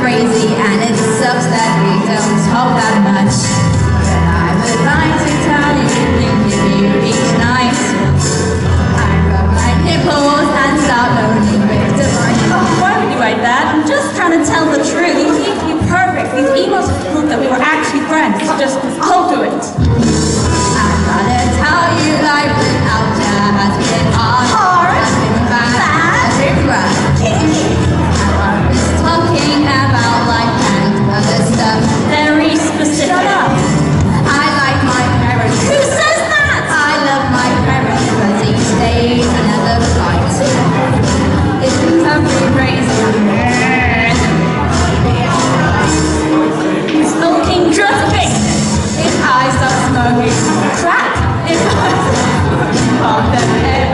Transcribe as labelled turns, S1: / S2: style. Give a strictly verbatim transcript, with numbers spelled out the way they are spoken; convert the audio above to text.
S1: crazy, and it sucks that we don't talk that much. But I would like to tell you, think of you each night. I rub my nipples and start moaning with delight.
S2: Oh, why would you write that? I'm just trying to tell the truth. You need to be perfect. These emails prove that we were actually friends. Just, I'll do it.
S1: I'd rather tell you life without jazz, with hard,
S2: hard,
S1: and fast, and rough. I was talking about life and other stuff.
S2: Very specific. Shut up.
S1: I like my parents.
S2: Who says that?
S1: I love my parents, but each day's another fight. It's becoming crazy.
S2: Smoking drugs.
S1: If I stop smoking crack, if I stop them